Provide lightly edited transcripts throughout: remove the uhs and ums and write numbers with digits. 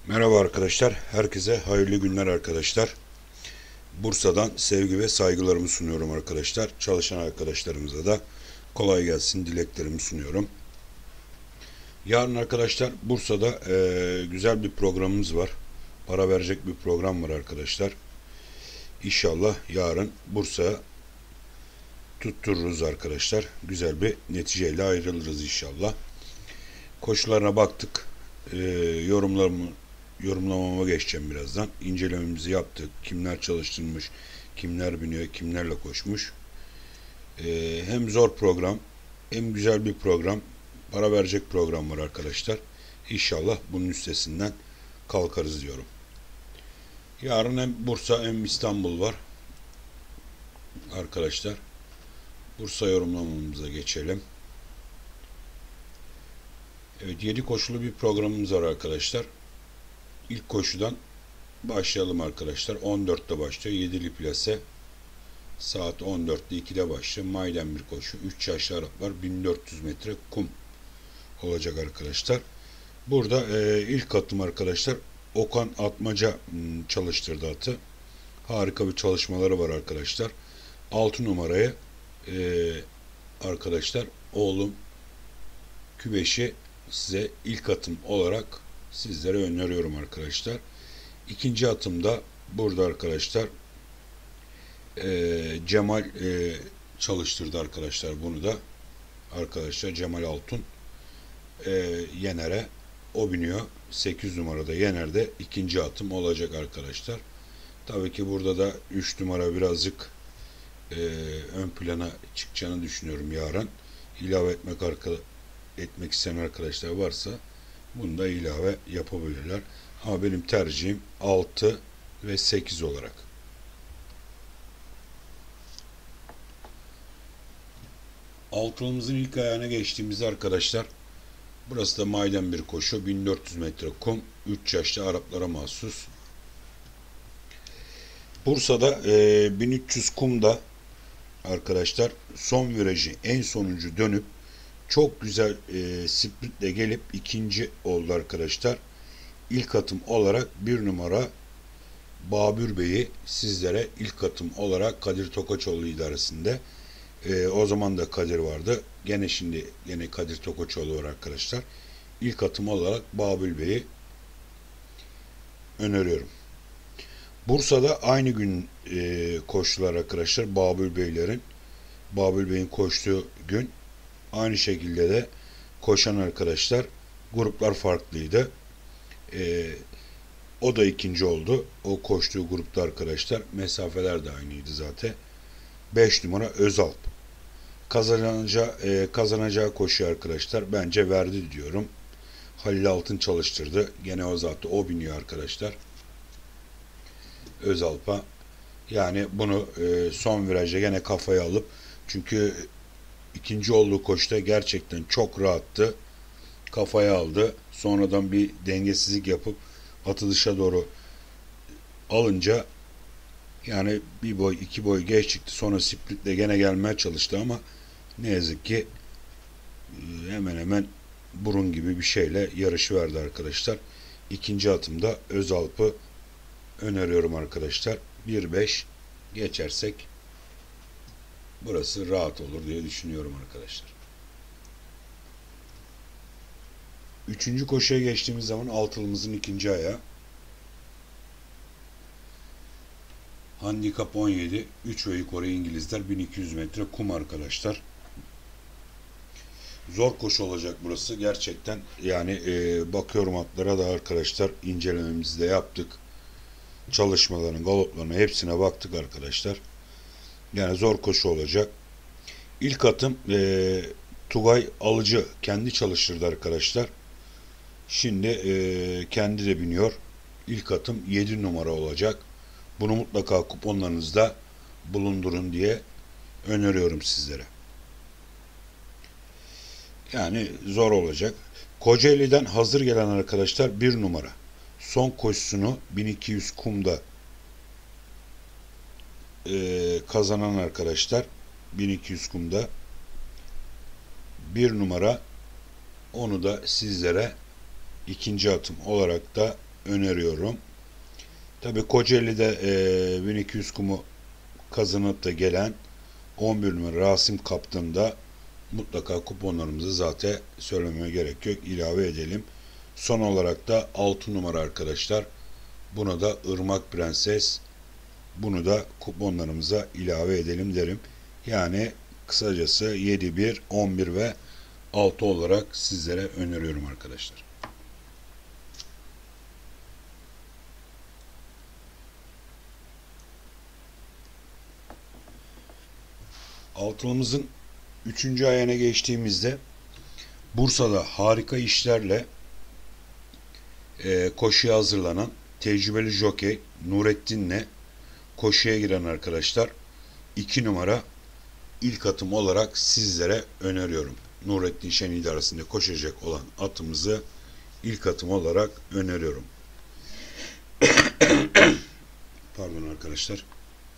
Merhaba arkadaşlar, herkese hayırlı günler arkadaşlar. Bursa'dan sevgi ve saygılarımı sunuyorum arkadaşlar. Çalışan arkadaşlarımıza da kolay gelsin dileklerimi sunuyorum. Yarın arkadaşlar Bursa'da güzel bir programımız var. Para verecek bir program var arkadaşlar. İnşallah yarın Bursa'ya tuttururuz arkadaşlar. Güzel bir neticeyle ayrılırız inşallah. Koşularına baktık. E, yorumlamama geçeceğim birazdan. İncelememizi yaptık. Kimler çalıştırmış, kimler biniyor, kimlerle koşmuş. Hem zor program, hem güzel bir program, para verecek program var arkadaşlar. İnşallah bunun üstesinden kalkarız diyorum. Yarın hem Bursa hem İstanbul var arkadaşlar. Bursa yorumlamamıza geçelim. Evet, 7 koşulu bir programımız var arkadaşlar. İlk koşudan başlayalım arkadaşlar. 14'te başlıyor. 7'li plase. Saat 14'te 2'de başlıyor. Maiden bir koşu. 3 yaşlı Arap var. 1400 metre kum olacak arkadaşlar. Burada ilk atım arkadaşlar. Okan Atmaca çalıştırdı atı. Harika bir çalışmaları var arkadaşlar. 6 numaraya arkadaşlar oğlum Kübeş'i size ilk atım olarak sizlere öneriyorum arkadaşlar. İkinci atımda burada arkadaşlar Cemal çalıştırdı arkadaşlar bunu da. Arkadaşlar Cemal Altun Yener'e o biniyor. 8 numarada Yener'de ikinci atım olacak arkadaşlar. Tabii ki burada da 3 numara birazcık ön plana çıkacağını düşünüyorum yarın. İlave etmek isteyen arkadaşlar varsa bunu da ilave yapabilirler. Ama benim tercihim 6 ve 8 olarak. Altılımızın ilk ayağına geçtiğimizde arkadaşlar burası da maiden bir koşu. 1400 metre kum. 3 yaşlı Araplara mahsus. Bursa'da 1300 kumda arkadaşlar son virajı en sonuncu dönüp çok güzel spritle gelip ikinci oldu arkadaşlar. İlk atım olarak bir numara Babür Bey'i sizlere ilk atım olarak Kadir Tokaçoğlu idaresinde o zaman da Kadir vardı. Gene Kadir Tokaçoğlu var arkadaşlar. İlk atım olarak Babül Bey'i öneriyorum. Bursa'da aynı gün koştular arkadaşlar Babül Bey'in koştuğu gün aynı şekilde de koşan arkadaşlar gruplar farklıydı. O da ikinci oldu. O koştuğu grupta arkadaşlar mesafeler de aynıydı zaten. 5 numara Özalp kazanacağı koşu arkadaşlar bence verdi diyorum. Halil Altın çalıştırdı. Gene o zaten o biniyor arkadaşlar. Özalp'a. Yani bunu son viraja gene kafaya alıp çünkü ikinci olduğu koşuda gerçekten çok rahattı. Kafaya aldı. Sonradan bir dengesizlik yapıp atı dışa doğru alınca yani bir boy iki boy geç çıktı. Sonra splitle gene gelmeye çalıştı ama ne yazık ki hemen hemen burun gibi bir şeyle yarışı verdi arkadaşlar. İkinci atımda Özalp'ı öneriyorum arkadaşlar. 1-5 geçersek burası rahat olur diye düşünüyorum arkadaşlar. Üçüncü koşuya geçtiğimiz zaman altılımızın ikinci ayağı. Handikap 17. 3 ve yukarı İngilizler 1200 metre kum arkadaşlar. Zor koşu olacak burası. Gerçekten yani bakıyorum atlara da arkadaşlar incelememizi de yaptık. Çalışmaların, galoplarına hepsine baktık arkadaşlar. Yani zor koşu olacak. İlk atım Tugay Alıcı kendi çalıştırdı arkadaşlar. Şimdi kendi de biniyor. İlk atım 7 numara olacak. Bunu mutlaka kuponlarınızda bulundurun diye öneriyorum sizlere. Yani zor olacak. Kocaeli'den hazır gelen arkadaşlar bir numara. Son koşusunu 1200 kumda kazanan arkadaşlar 1200 kumda bir numara onu da sizlere ikinci atım olarak da öneriyorum. Tabi Kocaeli'de 1200 kumu kazanıp da gelen 11 numara Rasim Kaptan'da mutlaka kuponlarımızı zaten söylemeye gerek yok. İlave edelim. Son olarak da 6 numara arkadaşlar. Buna da Irmak Prenses. Bunu da kuponlarımıza ilave edelim derim. Yani kısacası 7, 1, 11 ve 6 olarak sizlere öneriyorum arkadaşlar. Altılımızın 3. ayağına geçtiğimizde Bursa'da harika işlerle koşuya hazırlanan tecrübeli jokey Nurettin'le koşuya giren arkadaşlar 2 numara ilk atım olarak sizlere öneriyorum. Nurettin Şen idaresinde koşacak olan atımızı ilk atım olarak öneriyorum. Pardon arkadaşlar.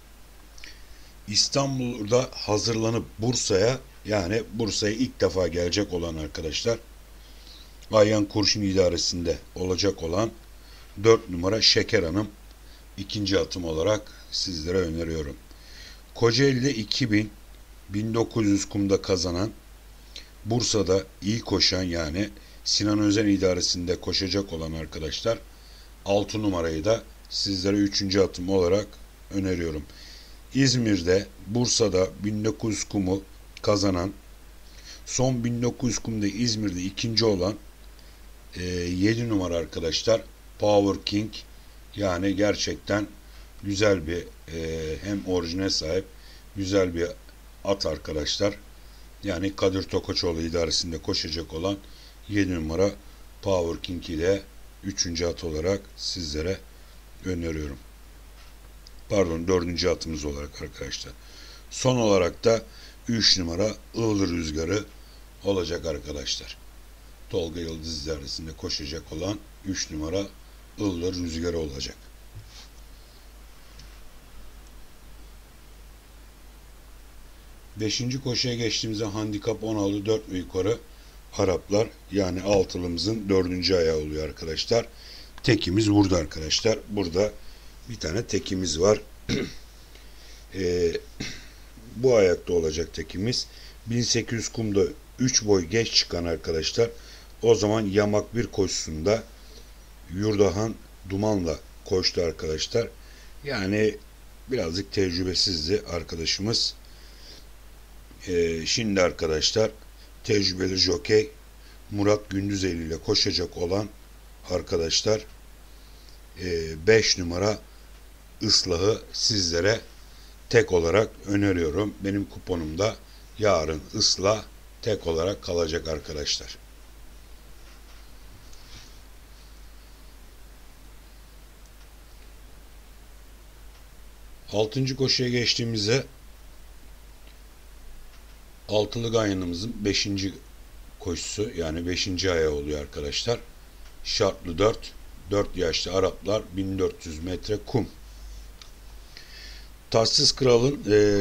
İstanbul'da hazırlanıp Bursa'ya, yani Bursa'ya ilk defa gelecek olan arkadaşlar, Ayhan Kurşun idaresinde olacak olan 4 numara Şeker Hanım ikinci atım olarak sizlere öneriyorum. Kocaeli'de 1900 kumda kazanan, Bursa'da iyi koşan, yani Sinan Özen idaresinde koşacak olan arkadaşlar 6 numarayı da sizlere 3. atım olarak öneriyorum. İzmir'de, Bursa'da 1900 kumu kazanan, son 1900 kumda İzmir'de ikinci olan 7 numara arkadaşlar Power King, yani gerçekten güzel bir hem orijine sahip güzel bir at arkadaşlar. Yani Kadir Tokaçoğlu idaresinde koşacak olan 7 numara Power King'i de 3. at olarak sizlere öneriyorum. Pardon, 4. atımız olarak arkadaşlar. Son olarak da 3 numara Iğdır Rüzgarı olacak arkadaşlar. Tolga Yıldız idaresinde koşacak olan 3 numara Iğdır Rüzgarı olacak. Beşinci koşuya geçtiğimizde handikap 16 4 ve yukarı Araplar, yani altılımızın 4. ayağı oluyor arkadaşlar. Tekimiz burada arkadaşlar. Burada bir tane tekimiz var. Bu ayakta olacak tekimiz. 1800 kumda 3 boy geç çıkan arkadaşlar. O zaman yamak bir koşusunda Yurdahan Duman'la koştu arkadaşlar. Yani birazcık tecrübesizdi arkadaşımız. Şimdi arkadaşlar tecrübeli jokey Murat Gündüzeli ile koşacak olan arkadaşlar 5 numara Islah'ı sizlere tek olarak öneriyorum. Benim kuponumda yarın Islah tek olarak kalacak arkadaşlar. Altıncı koşuya geçtiğimizde altılı ganyanımızın 5. koşusu, yani 5. ayağı oluyor arkadaşlar. Şartlı 4 yaşlı Araplar 1400 metre kum. Taçsız Kral'ın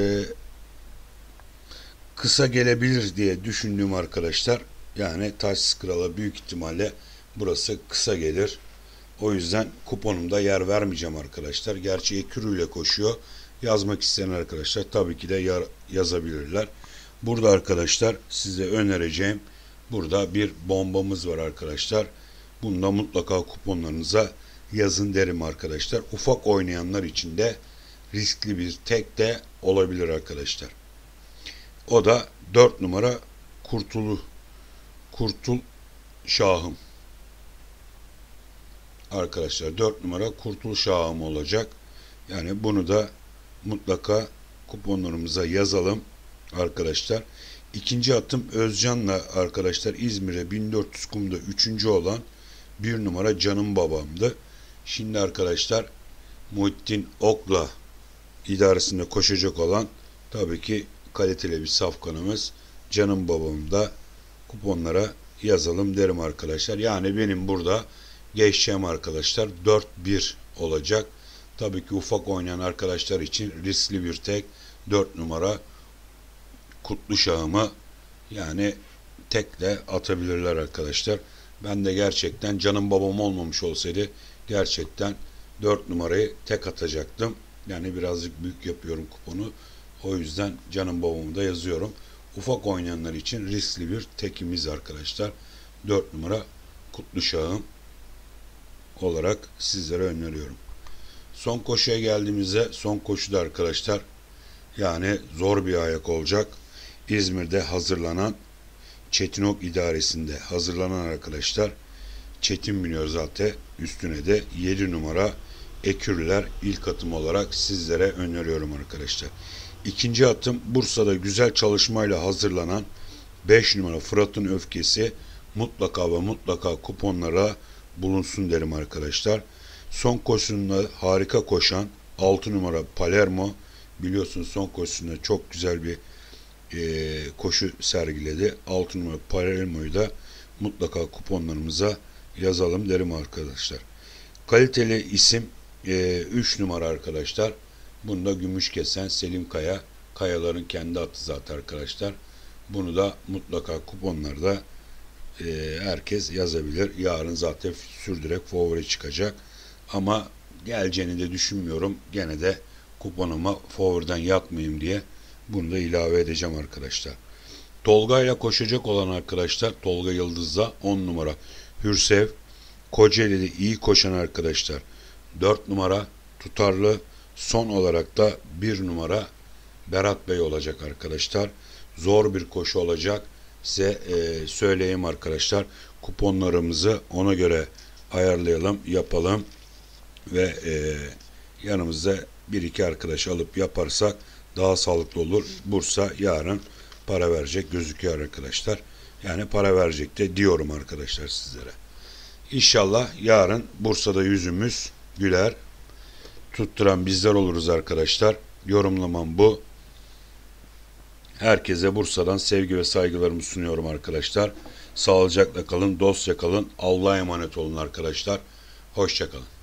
kısa gelebilir diye düşündüğüm arkadaşlar, yani Taçsız Kral'a büyük ihtimalle burası kısa gelir. O yüzden kuponumda yer vermeyeceğim arkadaşlar. Gerçi ekürüyle koşuyor. Yazmak isteyen arkadaşlar tabii ki de yazabilirler. Burada arkadaşlar size önereceğim, burada bir bombamız var arkadaşlar. Bunu da mutlaka kuponlarınıza yazın derim arkadaşlar. Ufak oynayanlar için de riskli bir tek de olabilir arkadaşlar. O da 4 numara Kurtul Şahım. Arkadaşlar 4 numara Kurtul Şahım olacak. Yani bunu da mutlaka kuponlarımıza yazalım arkadaşlar. İkinci atım Özcan'la arkadaşlar İzmir'e 1400 kumda 3. olan 1 numara Canım Babam'dı. Şimdi arkadaşlar Muhittin Ok'la idaresinde koşacak olan tabii ki kaliteli bir safkanımız Canım Babam'ı da kuponlara yazalım derim arkadaşlar. Yani benim burada geçeceğim arkadaşlar 4-1 olacak. Tabii ki ufak oynayan arkadaşlar için riskli bir tek 4 numara Kutlu Şahım'ı yani tekle atabilirler arkadaşlar. Ben de gerçekten canım babam olmamış olsaydı gerçekten 4 numarayı tek atacaktım. Yani birazcık büyük yapıyorum kuponu. O yüzden canım babamı da yazıyorum. Ufak oynayanlar için riskli bir tekimiz arkadaşlar. 4 numara Kutlu Şahım olarak sizlere öneriyorum. Son koşuya geldiğimizde son koşuda arkadaşlar yani zor bir ayak olacak. İzmir'de hazırlanan Çetinok idaresinde hazırlanan arkadaşlar Çetin biniyor zaten. Üstüne de 7 numara Ekürler ilk atım olarak sizlere öneriyorum arkadaşlar. İkinci atım Bursa'da güzel çalışmayla hazırlanan 5 numara Fırat'ın Öfkesi mutlaka ve mutlaka kuponlara bulunsun derim arkadaşlar. Son koşusunda harika koşan 6 numara Palermo biliyorsunuz son koşusunda çok güzel bir koşu sergiledi. 6 numara Palermo'yu da mutlaka kuponlarımıza yazalım derim arkadaşlar. Kaliteli isim 3 numara arkadaşlar. Bunda gümüş kesen Selim Kaya. Kayaların kendi atı zaten arkadaşlar. Bunu da mutlaka kuponlarda herkes yazabilir. Yarın zaten sürdürek favori çıkacak. Ama geleceğini de düşünmüyorum. Gene de kuponuma favoriden yatmayayım diye bunu da ilave edeceğim arkadaşlar. Tolga ile koşacak olan arkadaşlar Tolga Yıldız'da 10 numara Hürsev. Kocaeli'de iyi koşan arkadaşlar 4 numara Tutarlı. Son olarak da 1 numara Berat Bey olacak arkadaşlar. Zor bir koşu olacak. Size söyleyeyim arkadaşlar. Kuponlarımızı ona göre ayarlayalım, yapalım ve yanımızda bir iki arkadaş alıp yaparsak daha sağlıklı olur. Bursa yarın para verecek gözüküyor arkadaşlar. Yani para verecek de diyorum arkadaşlar sizlere. İnşallah yarın Bursa'da yüzümüz güler. Tutturan bizler oluruz arkadaşlar. Yorumlamam bu. Herkese Bursa'dan sevgi ve saygılarımı sunuyorum arkadaşlar. Sağlıcakla kalın, dostça kalın. Allah'a emanet olun arkadaşlar. Hoşça kalın.